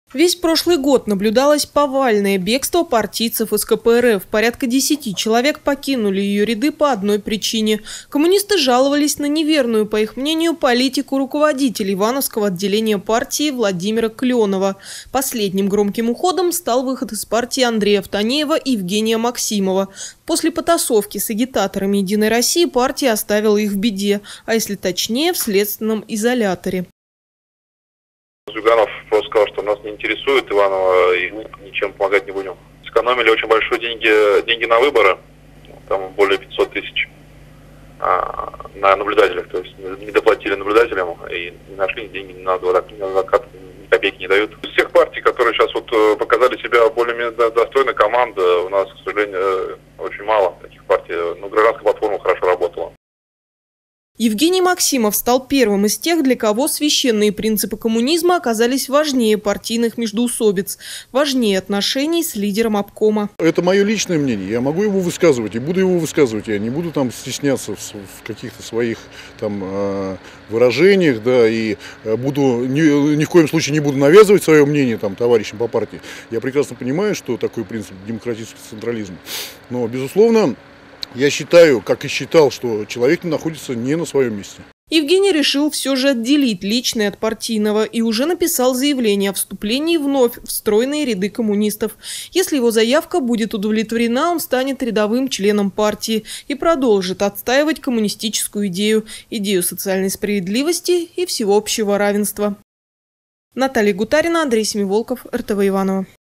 Весь прошлый год наблюдалось повальное бегство партийцев из КПРФ. Порядка 10 человек покинули ее ряды по одной причине. Коммунисты жаловались на неверную, по их мнению, политику руководителя Ивановского отделения партии Владимира Кленова. Последним громким уходом стал выход из партии Андрея Автонеева и Евгения Максимова. После потасовки с агитаторами «Единой России» партия оставила их в беде, а если точнее, в следственном изоляторе. Зюганов просто сказал, что нас не интересует Иваново, и мы ничем помогать не будем. Сэкономили очень большие деньги на выборы, там более 500 тысяч на наблюдателях, то есть не доплатили наблюдателям и не нашли деньги на адвокат, ни копейки не дают. Из всех партий, которые сейчас показали себя более-менее достойной команды, у нас, к сожалению, очень мало таких партий. Но гражданская платформа хорошо работала. Евгений Максимов стал первым из тех, для кого священные принципы коммунизма оказались важнее партийных междоусобиц, важнее отношений с лидером обкома. Это мое личное мнение, я могу его высказывать и буду его высказывать, я не буду там стесняться в каких-то своих там выражениях, да, и буду ни в коем случае не буду навязывать свое мнение там товарищам по партии. Я прекрасно понимаю, что такой принцип демократический централизм, но безусловно я считаю, как и считал, что человек находится не на своем месте. Евгений решил все же отделить личное от партийного и уже написал заявление о вступлении вновь в стройные ряды коммунистов. Если его заявка будет удовлетворена, он станет рядовым членом партии и продолжит отстаивать коммунистическую идею социальной справедливости и всеобщего равенства. Наталья Гутарина, Андрей Семиволков, РТВ Иваново.